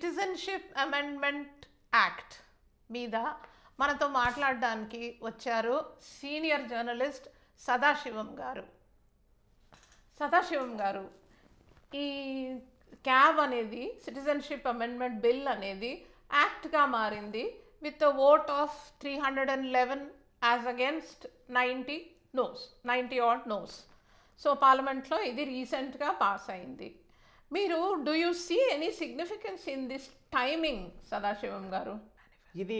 Citizenship amendment act మీద మనతో మాట్లాడడానికి వచ్చారు సీనియర్ జర్నలిస్ట్ సదాశివం గారు. సదాశివం గారు, ఈ క్యాబ్ అనేది సిటిజన్షిప్ అమెండ్మెంట్ బిల్ అనేది యాక్ట్గా మారింది with a vote of 311 as against 90 odd noes. So పార్లమెంట్లో ఇది రీసెంట్గా పాస్ అయింది. మీరు do you see any significance in this timing Sadasivam garu? ఇది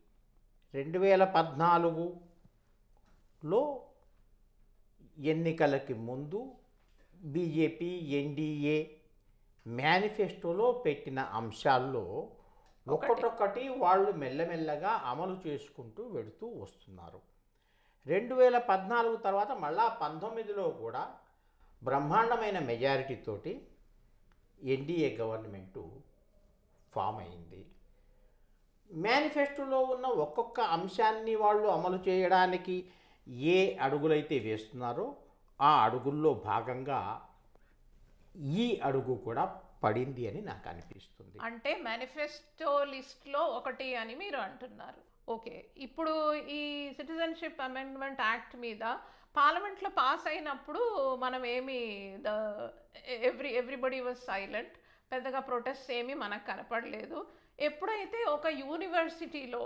2014లో ఎన్నికలకి ముందు బీజేపీ ఎన్డీఏ మేనిఫెస్టోలో పెట్టిన అంశాల్లో ఒక్కొక్కటి వాళ్ళు మెల్లమెల్లగా అమలు చేసుకుంటూ వెళుతూ వస్తున్నారు. 2014 తర్వాత మళ్ళా 19లో కూడా బ్రహ్మాండమైన మెజారిటీతోటి ఎన్డీఏ గవర్నమెంటు ఫామ్ అయింది. మేనిఫెస్టోలో ఉన్న ఒక్కొక్క అంశాన్ని వాళ్ళు అమలు చేయడానికి ఏ అడుగులైతే వేస్తున్నారో ఆ అడుగుల్లో భాగంగా ఈ అడుగు కూడా పడింది అని నాకు అనిపిస్తుంది. అంటే మేనిఫెస్టో లిస్ట్లో ఒకటి అని మీరు అంటున్నారు. ఓకే, ఇప్పుడు ఈ సిటిజన్షిప్ అమెండ్మెంట్ యాక్ట్ మీద పార్లమెంట్లో పాస్ అయినప్పుడు మనం ఏమి ఎవ్రీబడి వాజ్ సైలెంట్, పెద్దగా ప్రొటెస్ట్ ఏమీ మనకు కనపడలేదు. ఎప్పుడైతే ఒక యూనివర్సిటీలో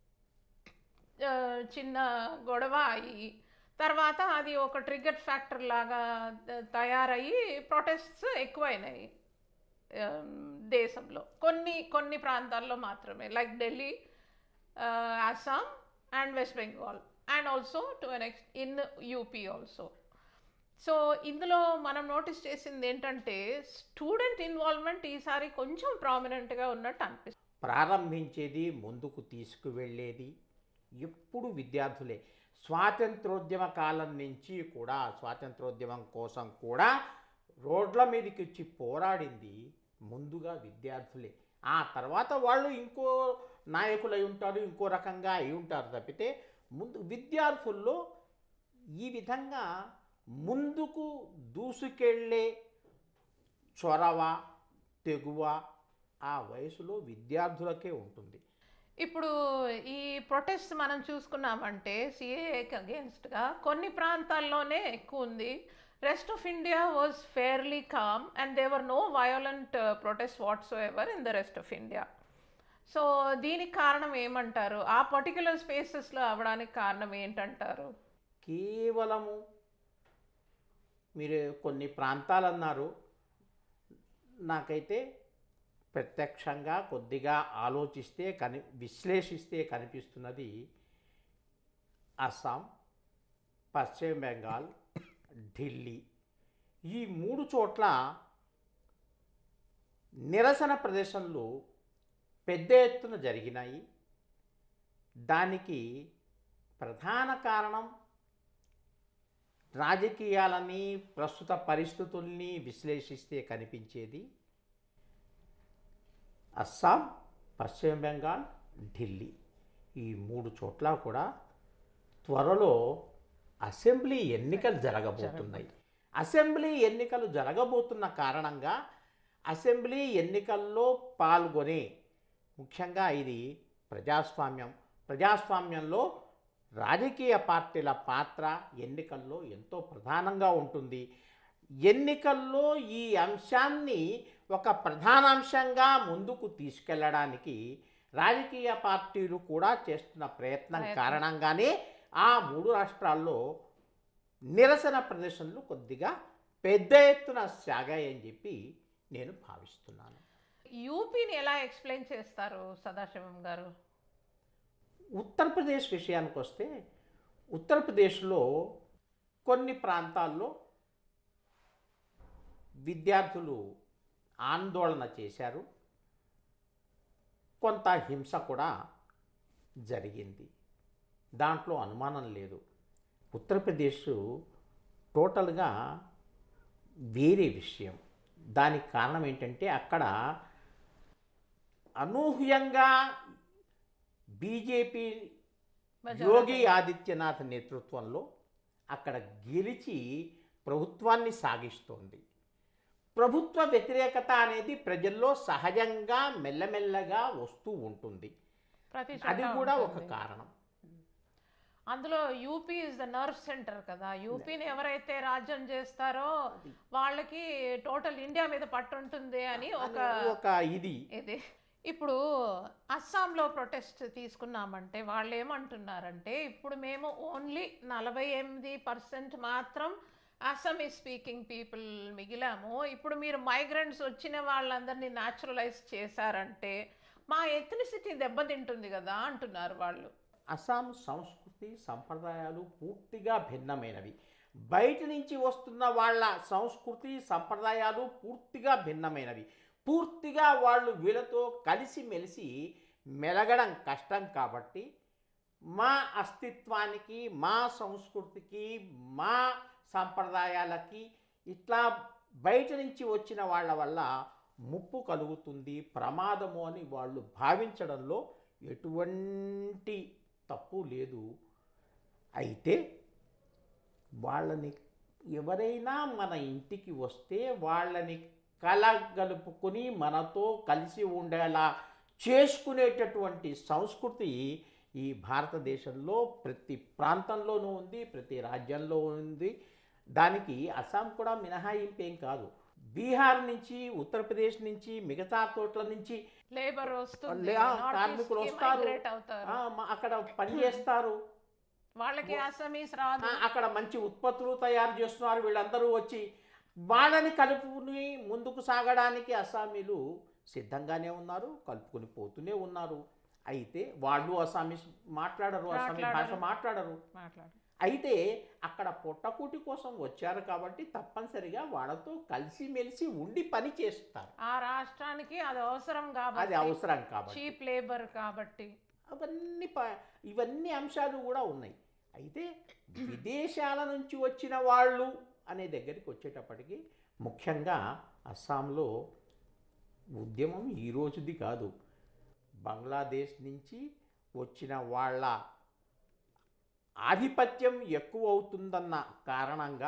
చిన్న గొడవ అయ్యి తర్వాత అది ఒక ట్రిగ్గర్ ఫ్యాక్టర్ లాగా తయారయ్యి ప్రొటెస్ట్స్ ఎక్కువైనాయి దేశంలో, కొన్ని ప్రాంతాల్లో మాత్రమే, like Delhi, Assam and West Bengal and also to an in UP also. So ఇందులో మనం నోటీస్ చేసింది ఏంటంటే స్టూడెంట్ ఇన్వాల్వ్మెంట్ ఈసారి కొంచెం ప్రామినెంట్గా ఉన్నట్టు అనిపిస్తుంది. ప్రారంభించేది, ముందుకు తీసుకువెళ్ళేది ఎప్పుడు విద్యార్థులే. స్వాతంత్రోద్యమ కాలం నుంచి కూడా స్వాతంత్రోద్యమం కోసం కూడా రోడ్ల మీదకి వచ్చి పోరాడింది ముందుగా విద్యార్థులే. ఆ తర్వాత వాళ్ళు ఇంకో నాయకులు అయి ఉంటారు, ఇంకో రకంగా అయి ఉంటారు తప్పితే ముందు విద్యార్థుల్లో ఈ విధంగా ముందుకు దూసుకెళ్ళే చొరవ, తెగువ ఆ వయసులో విద్యార్థులకే ఉంటుంది. ఇప్పుడు ఈ ప్రొటెస్ట్ మనం చూసుకున్నామంటే సిఏఏకి అగేన్స్ట్గా కొన్ని ప్రాంతాల్లోనే ఎక్కువ ఉంది. Rest of India was fairly calm and they were no violent protest whatsoever in the rest of India. So దీనికి కారణం ఏమంటారు? ఆ పర్టిక్యులర్ స్పేసెస్లో అవ్వడానికి కారణం ఏంటంటారు? కేవలము మీరు కొన్ని ప్రాంతాలు అన్నారు, నాకైతే ప్రత్యక్షంగా కొద్దిగా ఆలోచిస్తే విశ్లేషిస్తే కనిపిస్తున్నది అస్సాం, పశ్చిమ బెంగాల్, ఢిల్లీ ఈ 3 చోట్ల నిరసన ప్రదర్శనలు పెద్ద ఎత్తున జరిగినాయి. దానికి ప్రధాన కారణం రాజకీయాలని, ప్రస్తుత పరిస్థితుల్ని విశ్లేషిస్తే కనిపించేది అస్సాం, పశ్చిమ బెంగాల్, ఢిల్లీ ఈ 3 చోట్ల కూడా త్వరలో అసెంబ్లీ ఎన్నికలు జరగబోతున్నాయి. అసెంబ్లీ ఎన్నికలు జరగబోతున్న కారణంగా అసెంబ్లీ ఎన్నికల్లో పాల్గొనే, ముఖ్యంగా ఇది ప్రజాస్వామ్యంలో రాజకీయ పార్టీల పాత్ర ఎన్నికల్లో ఎంతో ప్రధానంగా ఉంటుంది. ఎన్నికల్లో ఈ అంశాన్ని ఒక ప్రధానాంశంగా ముందుకు తీసుకెళ్లడానికి రాజకీయ పార్టీలు కూడా చేస్తున్న ప్రయత్నం కారణంగానే ఆ 3 రాష్ట్రాల్లో నిరసన ప్రదర్శనలు కొద్దిగా పెద్ద ఎత్తున సాగాయని చెప్పి నేను భావిస్తున్నాను. యూపీని ఎలా ఎక్స్ప్లెయిన్ చేస్తారు సదాశివం గారు? ఉత్తరప్రదేశ్ విషయానికి వస్తే ఉత్తరప్రదేశ్లో కొన్ని ప్రాంతాల్లో విద్యార్థులు ఆందోళన చేశారు, కొంత హింస కూడా జరిగింది, దాంట్లో అనుమానం లేదు. ఉత్తరప్రదేశ్ టోటల్గా వేరే విషయం. దానికి కారణం ఏంటంటే అక్కడ అనూహ్యంగా బీజేపీ యోగి ఆదిత్యనాథ్ నేతృత్వంలో అక్కడ గెలిచి ప్రభుత్వాన్ని సాగిస్తోంది. ప్రభుత్వ వ్యతిరేకత అనేది ప్రజల్లో సహజంగా మెల్లమెల్లగా వస్తూ ఉంటుంది. ప్రతి అది చోట కూడా ఒక ఉంటుంది. కారణం. అందులో UP is the nerve centre కదా. యూపీని ఎవరైతే రాజ్యం చేస్తారో వాళ్ళకి టోటల్ ఇండియా మీద పట్టు ఉంటుంది అని ఒక ఇది ఇది. ఇప్పుడు అస్సాంలో ప్రొటెస్ట్ తీసుకున్నామంటే వాళ్ళు ఏమంటున్నారంటే, ఇప్పుడు మేము ఓన్లీ 48% మాత్రం అస్సామీస్ స్పీకింగ్ పీపుల్ మిగిలాము, ఇప్పుడు మీరు మైగ్రెంట్స్ వచ్చిన వాళ్ళందరినీ న్యాచురలైజ్ చేశారంటే మా ఎథ్నిసిటీ దెబ్బతింటుంది కదా అంటున్నారు వాళ్ళు. అస్సాం సంస్కృతి సంప్రదాయాలు పూర్తిగా భిన్నమైనవి. బయట నుంచి వస్తున్న వాళ్ళ సంస్కృతి సంప్రదాయాలు పూర్తిగా భిన్నమైనవి. పూర్తిగా వాళ్ళు వీళ్ళతో కలిసిమెలిసి మెలగడం కష్టం. కాబట్టి మా అస్తిత్వానికి, మా సంస్కృతికి, మా సంప్రదాయాలకి ఇట్లా బయట నుంచి వచ్చిన వాళ్ళ వల్ల ముప్పు కలుగుతుంది, ప్రమాదము అని వాళ్ళు భావించడంలో ఎటువంటి తప్పు లేదు. అయితే వాళ్ళని ఎవరైనా మన ఇంటికి వస్తే వాళ్ళని కలగలుపుకొని మనతో కలిసి ఉండేలా చేసుకునేటటువంటి సంస్కృతి ఈ భారతదేశంలో ప్రతి ప్రాంతంలోనూ ఉంది, ప్రతి రాజ్యంలో ఉంది. దానికి అస్సాం కూడా మినహాయింపేం కాదు. బీహార్ నుంచి, ఉత్తరప్రదేశ్ నుంచి, మిగతా చోట్ల నుంచి లేబర్ వస్తుంది, కార్మికులు వస్తారు, అక్కడ పనిచేస్తారు. వాళ్ళకి అస్సామీస్ రాదు, అక్కడ మంచి ఉత్పత్తులు తయారు చేస్తున్నారు. వీళ్ళందరూ వచ్చి వాళ్ళని కలుపుకుని ముందుకు సాగడానికి అస్సామీలు సిద్ధంగానే ఉన్నారు, కలుపుకొని పోతూనే ఉన్నారు. అయితే వాళ్ళు అస్సామీస్ మాట్లాడరు, అస్సామీ భాష మాట్లాడరు. అయితే అక్కడ పొట్టకూటి కోసం వచ్చారు కాబట్టి తప్పనిసరిగా వాళ్ళతో కలిసిమెలిసి ఉండి పని చేస్తారు. ఆ రాష్ట్రానికి అది అవసరం కాబట్టి, చీప్ లేబర్ కాబట్టి ఇవన్నీ అంశాలు కూడా ఉన్నాయి. అయితే విదేశాల నుంచి వచ్చిన వాళ్ళు అనే దగ్గరికి వచ్చేటప్పటికి ముఖ్యంగా అస్సాంలో ఉద్యమం ఈ రోజుది కాదు. బంగ్లాదేశ్ నుంచి వచ్చిన వాళ్ళ ఆధిపత్యం ఎక్కువ అవుతుందన్న కారణంగా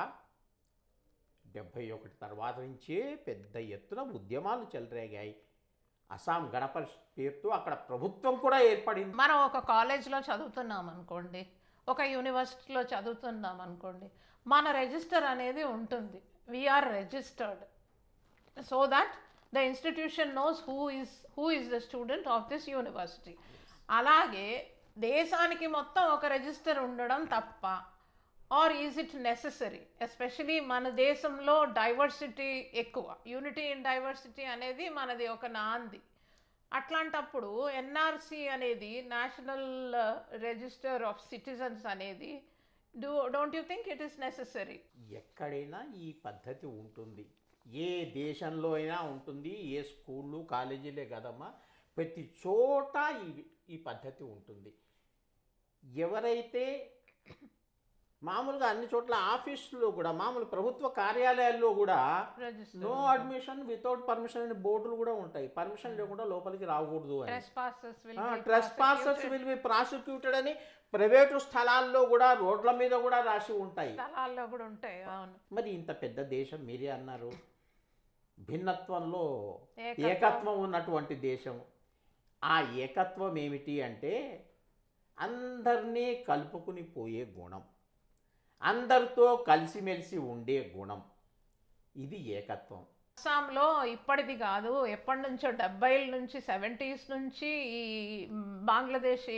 71 తర్వాత నుంచే పెద్ద ఎత్తున ఉద్యమాలు చెలరేగాయి. అస్సాం గణప పేరుతో అక్కడ ప్రభుత్వం కూడా ఏర్పడింది. మనం ఒక కాలేజ్లో చదువుతున్నాం అనుకోండి, ఒక యూనివర్సిటీలో చదువుతున్నాం అనుకోండి, మన రిజిస్టర్ అనేది ఉంటుంది. We are registered so that the institution knows who is the student of this university. అలాగే దేశానికి మొత్తం ఒక రిజిస్టర్ ఉండడం తప్ప, or is it necessary? Especially మన దేశంలో డైవర్సిటీ ఎక్కువ, యూనిటీ ఇన్ డైవర్సిటీ అనేది మనది ఒక నాంది. అట్లాంటప్పుడు ఎన్ఆర్సి అనేది, నేషనల్ రిజిస్టర్ ఆఫ్ సిటిజన్స్ అనేది, don't you think it is necessary? ఎక్కడైనా ఈ పద్ధతి ఉంటుంది, ఏ దేశంలో అయినా ఉంటుంది. ఏ స్కూళ్ళు కాలేజీలే కదమ్మా, ప్రతి చోట ఈ పద్ధతి ఉంటుంది. ఎవరైతే మామూలుగా అన్ని చోట్ల ఆఫీసులో కూడా, మామూలు ప్రభుత్వ కార్యాలయాల్లో కూడా నో అడ్మిషన్ వితౌట్ పర్మిషన్ అనే బోర్డులు కూడా ఉంటాయి. పర్మిషన్ లేకుండా లోపలికి రాకూడదు అని. ట్రెస్పాసర్స్ విల్ బి ప్రాసిక్యూటెడ్ అని ప్రైవేటు స్థలాల్లో కూడా, రోడ్ల మీద కూడా రాసి ఉంటాయి. మరి ఇంత పెద్ద దేశం, మీరే అన్నారు భిన్నత్వంలో ఏకత్వం ఉన్నటువంటి దేశం. ఆ ఏకత్వం ఏమిటి అంటే అందరినీ కలుపుకుని పోయే గుణం, అందరితో కలిసిమెలిసి ఉండే గుణం, ఇది ఏకత్వం. అస్సాంలో ఇప్పటిది కాదు, ఎప్పటి నుంచో 70ల నుంచి 70s నుంచి ఈ బంగ్లాదేశీ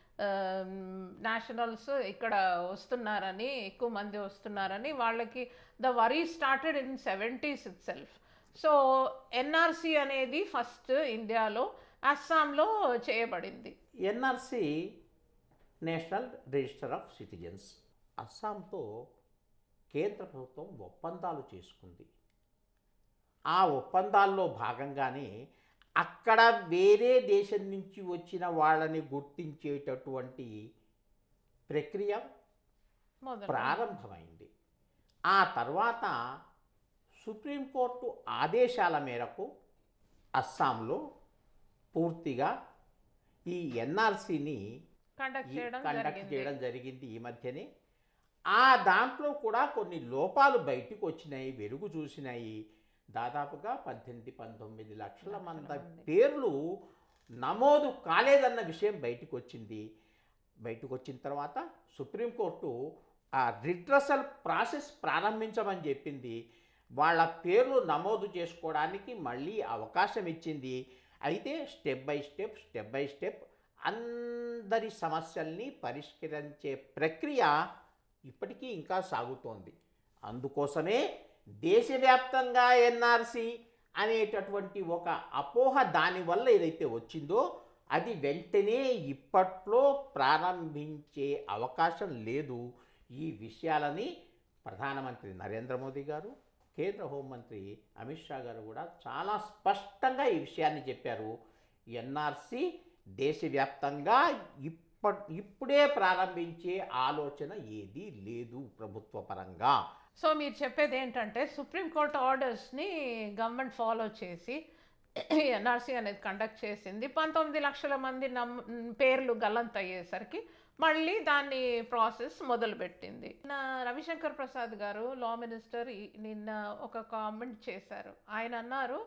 నేషనల్స్ ఇక్కడ వస్తున్నారని, ఎక్కువ మంది వస్తున్నారని, వాళ్ళకి the worry started in 70s itself. So NRC అనేది ఫస్ట్ ఇండియాలో అస్సాంలో చేయబడింది. NRC national register of citizens. అస్సాంతో కేంద్ర ప్రభుత్వం ఒప్పందాలు చేసుకుంది. ఆ ఒప్పందాల్లో భాగంగానే అక్కడ వేరే దేశం నుంచి వచ్చిన వాళ్ళని గుర్తించేటటువంటి ప్రక్రియ ప్రారంభమైంది. ఆ తర్వాత సుప్రీంకోర్టు ఆదేశాల మేరకు అస్సాంలో పూర్తిగా ఈ ఎన్ఆర్సిని కండక్ట్ చేయడం జరిగింది ఈ మధ్యనే. ఆ దాంట్లో కూడా కొన్ని లోపాలు బయటకు వచ్చినాయి, వెలుగు చూసినాయి. దాదాపుగా 18-19 లక్షల మంది పేర్లు నమోదు కాలేదన్న విషయం బయటకు వచ్చింది. బయటకు వచ్చిన తర్వాత సుప్రీంకోర్టు ఆ రిట్రసల్ ప్రాసెస్ ప్రారంభించమని చెప్పింది. వాళ్ళ పేర్లు నమోదు చేసుకోవడానికి మళ్ళీ అవకాశం ఇచ్చింది. అయితే స్టెప్ బై స్టెప్ అందరి సమస్యల్ని పరిష్కరించే ప్రక్రియ ఇప్పటికీ ఇంకా సాగుతోంది. అందుకోసమే దేశవ్యాప్తంగా ఎన్ఆర్సి అనేటటువంటి ఒక అపోహ దానివల్ల ఏదైతే వచ్చిందో అది వెంటనే ఇప్పట్లో ప్రారంభించే అవకాశం లేదు. ఈ విషయాలని ప్రధానమంత్రి నరేంద్ర మోదీ గారు, కేంద్ర హోంమంత్రి అమిత్ షా గారు కూడా చాలా స్పష్టంగా ఈ విషయాన్ని చెప్పారు. ఎన్ఆర్సి దేశవ్యాప్తంగా ఇప్పుడే ప్రారంభించే ఆలోచన ఏదీ లేదు ప్రభుత్వ పరంగా. సో మీరు చెప్పేది ఏంటంటే సుప్రీంకోర్టు ఆర్డర్స్ని గవర్నమెంట్ ఫాలో చేసి ఎన్ఆర్సీ అనేది కండక్ట్ చేసింది. 19 లక్షల మంది పేర్లు గల్లంతయ్యేసరికి మళ్ళీ దాన్ని ప్రాసెస్ మొదలుపెట్టింది. రవిశంకర్ ప్రసాద్ గారు లా మినిస్టర్ నిన్న ఒక కామెంట్ చేశారు. ఆయన అన్నారు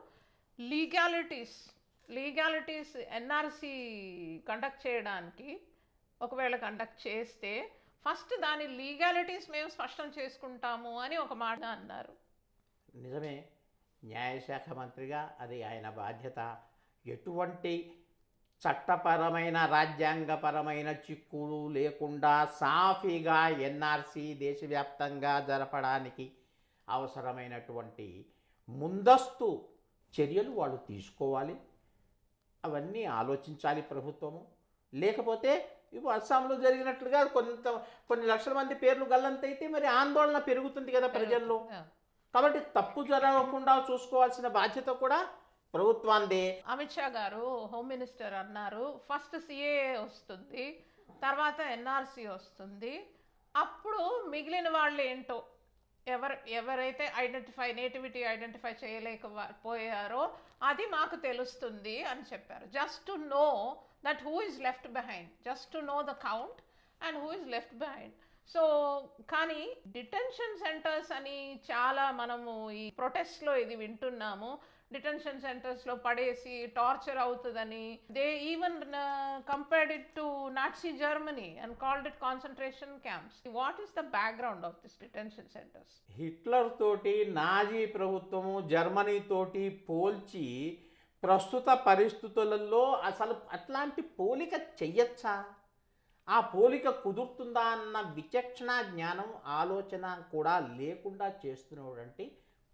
లీగాలిటీస్ ఎన్ఆర్సీ కండక్ట్ చేయడానికి ఒకవేళ కండక్ట్ చేస్తే ఫస్ట్ దాని లీగాలిటీస్ మేము స్పష్టం చేసుకుంటాము అని ఒక మాట అన్నారు. నిజమే, న్యాయశాఖ మంత్రిగా అది ఆయన బాధ్యత. ఎటువంటి చట్టపరమైన రాజ్యాంగపరమైన చిక్కులు లేకుండా సాఫీగా ఎన్ఆర్సి దేశవ్యాప్తంగా జరపడానికి అవసరమైనటువంటి ముందస్తు చర్యలు వాళ్ళు తీసుకోవాలి. అవన్నీ ఆలోచించాలి ప్రభుత్వము. లేకపోతే ఇప్పుడు అస్సాంలో జరిగినట్లుగా కొన్ని లక్షల మంది పేర్లు గల్లంతైతే మరి ఆందోళన పెరుగుతుంది కదా ప్రజల్లో. కాబట్టి తప్పు జరగకుండా చూసుకోవాల్సిన బాధ్యత కూడా ప్రభుత్వాందే. అమిత్ షా గారు హోమ్ మినిస్టర్ అన్నారు ఫస్ట్ సిఏ వస్తుంది, తర్వాత ఎన్ఆర్సి వస్తుంది, అప్పుడు మిగిలిన వాళ్ళు ఏంటో ఎవరైతే నేటివిటీ ఐడెంటిఫై చేయలేకపోయారో అది మాకు తెలుస్తుంది అని చెప్పారు. Just to know that who is left behind, just to know the count and who is left behind. So కానీ డిటెన్షన్ సెంటర్స్ అని చాలా మనము ఈ ప్రొటెస్ట్లో ఇది వింటున్నాము. డిటెన్షన్ సెంటర్స్లో పడేసి టార్చర్ అవుతుందని they even compared it to Nazi Germany and called it concentration camps. What is the background of this detention centres? Hitler తోటి నాజీ ప్రభుత్వము జర్మనీ తోటి పోల్చి ప్రస్తుత పరిస్థితులలో అసలు అట్లాంటి పోలిక చెయ్యొచ్చా? ఆ పోలిక కుదురుతుందా అన్న విచక్షణ జ్ఞానం ఆలోచన కూడా లేకుండా చేస్తున్నటువంటి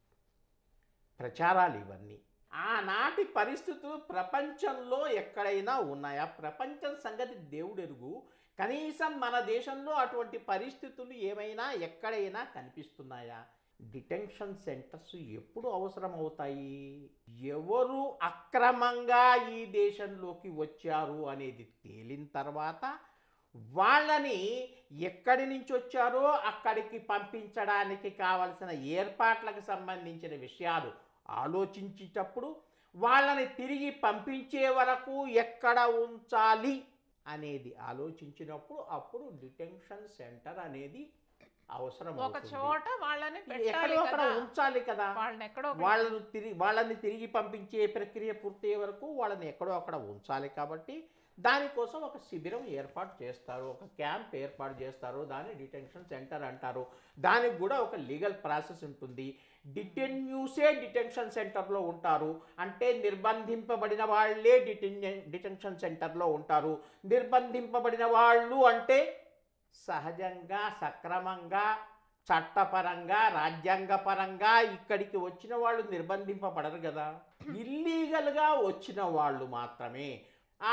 ప్రచారాలు ఇవన్నీ. ఆనాటి పరిస్థితులు ప్రపంచంలో ఎక్కడైనా ఉన్నాయా? ప్రపంచం సంగతి దేవుడెరుగు. కనీసం మన దేశంలో అటువంటి పరిస్థితులు ఏమైనా ఎక్కడైనా కనిపిస్తున్నాయా? డిటెన్షన్ సెంటర్స్ ఎప్పుడు అవసరం అవుతాయి? ఎవరు అక్రమంగా ఈ దేశంలోకి వచ్చారు అనేది తేలిన తర్వాత వాళ్ళని ఎక్కడి నుంచి వచ్చారో అక్కడికి పంపించడానికి కావలసిన ఏర్పాట్లకు సంబంధించిన విషయాలు ఆలోచించేటప్పుడు వాళ్ళని తిరిగి పంపించే వరకు ఎక్కడ ఉంచాలి అనేది ఆలోచించినప్పుడు అప్పుడు డిటెన్షన్ సెంటర్ అనేది అవసరం. ఒక చోట వాళ్ళని ఉంచాలి కదా. వాళ్ళని తిరిగి పంపించే ప్రక్రియ పూర్తయ్యే వరకు వాళ్ళని ఎక్కడో అక్కడ ఉంచాలి. కాబట్టి దానికోసం ఒక శిబిరం ఏర్పాటు చేస్తారు, ఒక క్యాంప్ ఏర్పాటు చేస్తారు. దాన్ని డిటెన్షన్ సెంటర్ అంటారు. దానికి కూడా ఒక లీగల్ ప్రాసెస్ ఉంటుంది. డిటెన్యూసే డిటెన్షన్ సెంటర్లో ఉంటారు. అంటే నిర్బంధింపబడిన వాళ్ళే డిటెన్షన్ సెంటర్లో ఉంటారు. నిర్బంధింపబడిన వాళ్ళు అంటే సహజంగా సక్రమంగా చట్టపరంగా రాజ్యాంగపరంగా ఇక్కడికి వచ్చిన వాళ్ళు నిర్బంధింపబడరు కదా. ఇల్లీగల్గా వచ్చిన వాళ్ళు మాత్రమే ఆ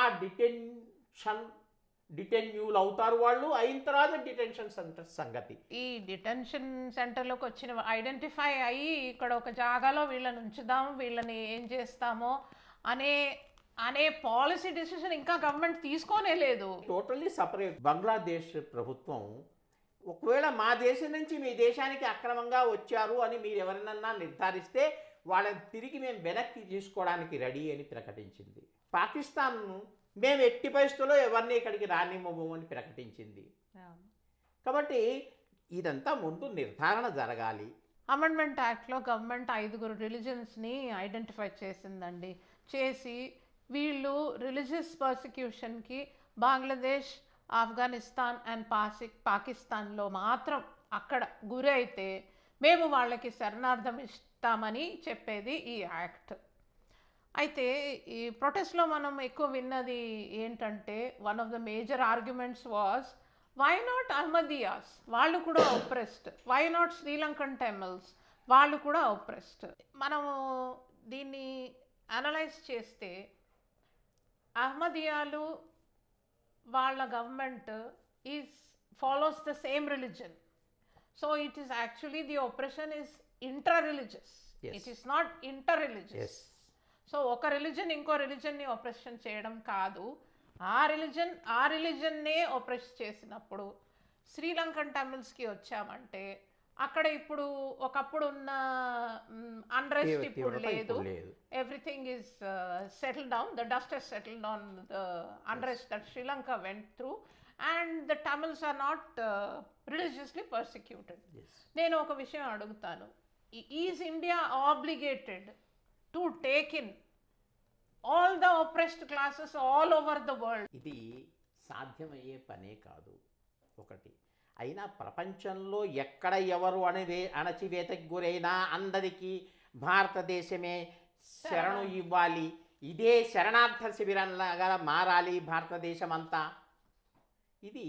డిటెన్యూలు అవుతారు. వాళ్ళు అయిన తర్వాత డిటెన్షన్ సెంటర్ సంగతి. ఈ డిటెన్షన్ సెంటర్లోకి వచ్చిన ఐడెంటిఫై అయ్యి ఇక్కడ ఒక జాగాలో వీళ్ళని ఉంచుదాం, వీళ్ళని ఏం చేస్తామో అనే పాలసీ డిసిషన్ ఇంకా గవర్నమెంట్ తీసుకోనే లేదు. Totally separate. బంగ్లాదేశ్ ప్రభుత్వం ఒకవేళ మా దేశం నుంచి మీ దేశానికి అక్రమంగా వచ్చారు అని మీరు ఎవరినన్నా నిర్ధారిస్తే వాళ్ళని తిరిగి మేము వెనక్కి తీసుకోవడానికి రెడీ అని ప్రకటించింది. పాకిస్తాన్ మేము ఎట్టి పరిస్థితుల్లో ఎవరిని ఇక్కడికి రానివ్వము అని ప్రకటించింది. కాబట్టి ఇదంతా ముందు నిర్ధారణ జరగాలి. అమెండ్మెంట్ యాక్ట్లో గవర్నమెంట్ 5 రిలీజన్స్ని ఐడెంటిఫై చేసిందండి. చేసి వీళ్ళు రిలీజియస్ పర్సిక్యూషన్కి బంగ్లాదేశ్, ఆఫ్ఘనిస్తాన్ అండ్ పాకిస్తాన్లో మాత్రం అక్కడ గురి అయితే మేము వాళ్ళకి శరణార్థం ఇస్తామని చెప్పేది ఈ యాక్ట్. అయితే ఈ ప్రొటెస్ట్లో మనం ఎక్కువ విన్నది ఏంటంటే one of the major arguments was why not Ahmadiyyas, వాళ్ళు కూడా oppressed, why not Sri Lankan Tamils, వాళ్ళు కూడా ఒప్రెస్డ్. మనము దీన్ని అనలైజ్ చేస్తే అహ్మదియాలు వాళ్ళ government is follows the same religion. So it is actually the oppression is intra religious, it is not inter religious. So ఒక రిలీజన్ ఇంకో రిలీజన్ని ఒప్రెషన్ చేయడం కాదు, ఆ రిలీజన్నే ఒప్రెస్ చేసినప్పుడు శ్రీలంకన్ టెమిల్స్కి వచ్చామంటే అక్కడ ఇప్పుడు ఒకప్పుడు ఉన్న అన్రెస్ట్ ఇప్పుడు లేదు, everything is settle down, the dust has settle down the unrest that Sri Lanka went through and the Tamils are not religiously persecuted. నేను ఒక విషయం అడుగుతాను, is India obligated to take in all the oppressed classes all over the world? ఇది సాధ్యమయ్యే పనే కాదు ఒకటి. అయినా ప్రపంచంలో ఎక్కడ ఎవరు అణచివేతకు గురైనా అందరికీ భారతదేశమే శరణు ఇవ్వాలి, ఇదే శరణార్థ శిబిరంలాగా మారాలి భారతదేశం అంతా. ఇది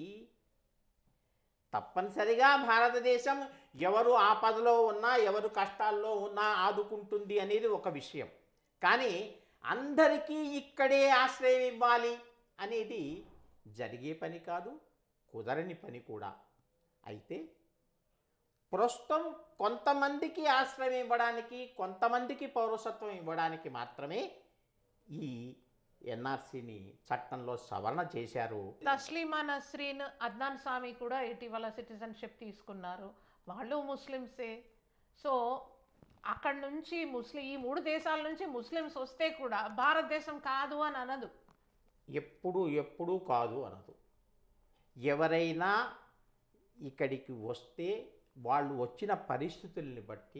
తప్పనిసరిగా భారతదేశం ఎవరు ఆపదలో ఉన్నా ఎవరు కష్టాల్లో ఉన్నా ఆదుకుంటుంది అనేది ఒక విషయం. కానీ అందరికీ ఇక్కడే ఆశ్రయం ఇవ్వాలి అనేది జరిగే పని కాదు, కుదరని పని కూడా. అయితే ప్రస్తుతం కొంతమందికి ఆశ్రయం ఇవ్వడానికి, కొంతమందికి పౌరసత్వం ఇవ్వడానికి మాత్రమే ఈ ఎన్ఆర్సీని చట్టంలో సవరణ చేశారు. తస్లీమా నస్రీన్, అద్నాన్ సామి కూడా ఇటీవల సిటిజన్షిప్ తీసుకున్నారు, వాళ్ళు ముస్లిమ్సే. సో అక్కడి నుంచి ఈ 3 దేశాల నుంచి ముస్లిమ్స్ వస్తే కూడా భారతదేశం కాదు అని అనదు, ఎప్పుడూ కాదు అనదు. ఎవరైనా ఇక్కడికి వస్తే వాళ్ళు వచ్చిన పరిస్థితుల్ని బట్టి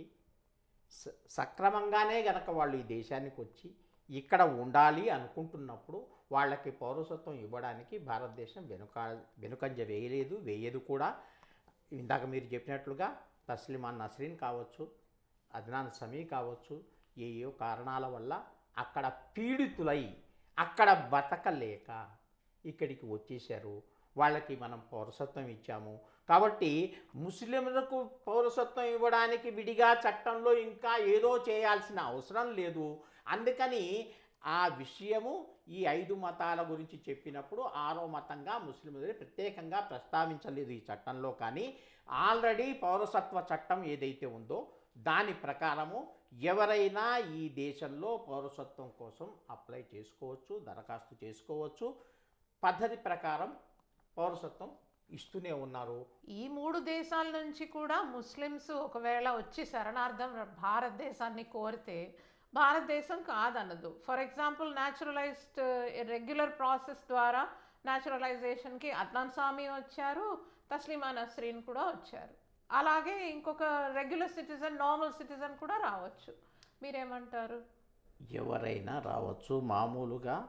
సక్రమంగానే గనక వాళ్ళు ఈ దేశానికి వచ్చి ఇక్కడ ఉండాలి అనుకుంటున్నప్పుడు వాళ్ళకి పౌరసత్వం ఇవ్వడానికి భారతదేశం వెనుకంజ వేయదు కూడా. ఇందాక మీరు చెప్పినట్లుగా తస్లీమా నస్రీన్ కావచ్చు, అద్నాన్ సమీ కావచ్చు, ఏయో కారణాల వల్ల అక్కడ పీడితులై అక్కడ బతకలేక ఇక్కడికి వచ్చేసారు, వాళ్ళకి మనం పౌరసత్వం ఇచ్చాము. కాబట్టి ముస్లింలకు పౌరసత్వం ఇవ్వడానికి విడిగా చట్టంలో ఇంకా ఏదో చేయాల్సిన అవసరం లేదు. అందుకని ఆ విషయము ఈ 5 మతాల గురించి చెప్పినప్పుడు 6వ మతంగా ముస్లింలని ప్రత్యేకంగా ప్రస్తావించలేదు ఈ చట్టంలో. కానీ ఆల్రెడీ పౌరసత్వ చట్టం ఏదైతే ఉందో దాని ప్రకారము ఎవరైనా ఈ దేశంలో పౌరసత్వం కోసం అప్లై చేసుకోవచ్చు, దరఖాస్తు చేసుకోవచ్చు. పద్ధతి ప్రకారం పౌరసత్వం ఇస్తూనే ఉన్నారు. ఈ 3 దేశాల నుంచి కూడా ముస్లిమ్స్ ఒకవేళ వచ్చి శరణార్థం భారతదేశాన్ని కోరితే భారతదేశం కాదనదు. For example naturalised regular process ద్వారా న్యాచురలైజేషన్కి అద్నాన్ సామి వచ్చారు, తస్లీమా నస్రీన్ కూడా వచ్చారు. అలాగే ఇంకొక రెగ్యులర్ సిటిజన్, నార్మల్ సిటిజన్ కూడా రావచ్చు. మీరేమంటారు? ఎవరైనా రావచ్చు. మామూలుగా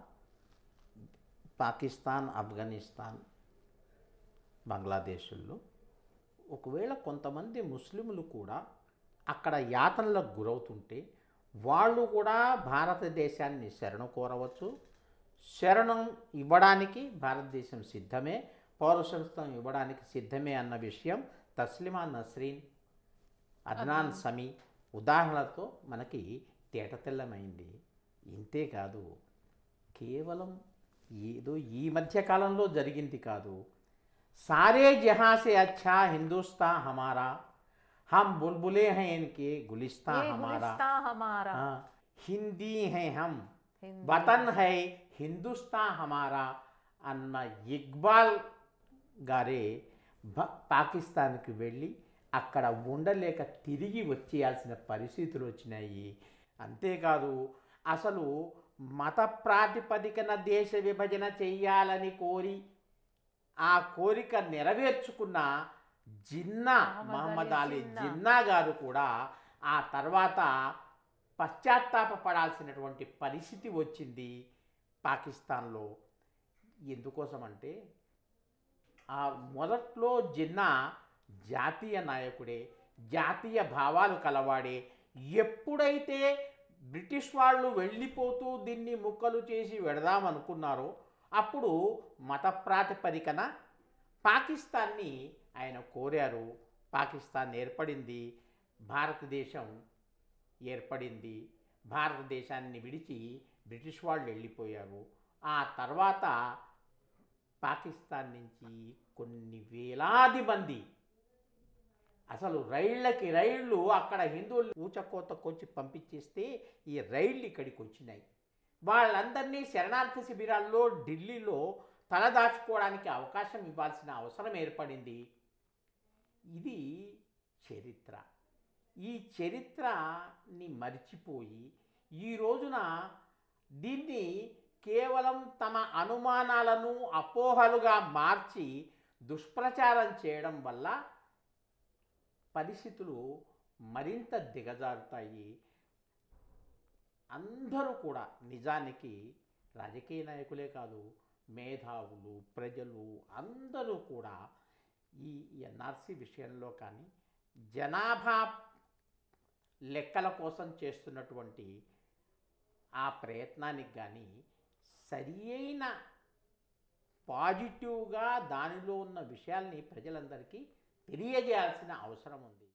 పాకిస్తాన్, ఆఫ్ఘనిస్తాన్, బంగ్లాదేశ్లో ఒకవేళ కొంతమంది ముస్లింలు కూడా అక్కడ యాతనలకు గురవుతుంటే వాళ్ళు కూడా భారతదేశాన్ని శరణు కోరవచ్చు. శరణం ఇవ్వడానికి భారతదేశం సిద్ధమే, పౌరసత్వం ఇవ్వడానికి సిద్ధమే అన్న విషయం తస్లీమా నస్రీన్, అద్నాన్ సమీ ఉదాహరణతో మనకి తేటతెల్లమైంది. ఇంతేకాదు, కేవలం ఏదో ఈ మధ్యకాలంలో జరిగింది కాదు. सारे जहाँ से अच्छा हिंदुस्तान हमारा, हम बुलबुले हैं इनके गुलिस्तान हमारा, हाँ, हिंदी हैं हम, वतन है हिंदुस्तान हमारा అన్న ఇక్బాల్ గారే పాకిస్తాన్కి వెళ్ళి అక్కడ ఉండలేక తిరిగి వచ్చేయాల్సిన పరిస్థితులు వచ్చినాయి. అంతేకాదు, అసలు మత ప్రాతిపదికన దేశ విభజన చెయ్యాలని కోరి ఆ కోరిక నెరవేర్చుకున్న జిన్నా మహమ్మద్ అలీ జిన్నా గారు కూడా ఆ తర్వాత పశ్చాత్తాపపడాల్సినటువంటి పరిస్థితి వచ్చింది పాకిస్తాన్లో. ఎందుకోసమంటే ఆ మొదట్లో జిన్నా జాతీయ నాయకుడే, జాతీయ భావాలు కలవాడే. ఎప్పుడైతే బ్రిటిష్ వాళ్ళు వెళ్ళిపోతూ దీన్ని ముక్కలు చేసి వెడదామనుకున్నారో అప్పుడు మత ప్రాతిపదికన పాకిస్తాన్ని ఆయన కోరారు. పాకిస్తాన్ ఏర్పడింది, భారతదేశం ఏర్పడింది. భారతదేశాన్ని విడిచి బ్రిటిష్ వాళ్ళు వెళ్ళిపోయారు. ఆ తర్వాత పాకిస్తాన్ నుంచి కొన్ని వేలాది మంది, అసలు రైళ్ళకి రైళ్ళు అక్కడ హిందువులు ఊచకోతకొచ్చి పంపించేస్తే ఈ రైళ్ళు ఇక్కడికి వచ్చినాయి. వాళ్ళందరినీ శరణార్థి శిబిరాల్లో ఢిల్లీలో తలదాచుకోవడానికి అవకాశం ఇవ్వాల్సిన అవసరం ఏర్పడింది. ఇది చరిత్ర. ఈ చరిత్రని మర్చిపోయి ఈ రోజున దీన్ని కేవలం తమ అనుమానాలను అపోహలుగా మార్చి దుష్ప్రచారం చేయడం వల్ల పరిస్థితులు మరింత దిగజారుతాయి. అందరూ కూడా నిజానికి రాజకీయ నాయకులే కాదు, మేధావులు, ప్రజలు అందరూ కూడా ఈ ఎన్ఆర్సీ విషయంలో కానీ జనాభా లెక్కల కోసం చేస్తున్నటువంటి ఆ ప్రయత్నానికి కానీ సరి అయిన పాజిటివ్గా దానిలో ఉన్న విషయాల్ని ప్రజలందరికీ తెలియజేయాల్సిన అవసరం ఉంది.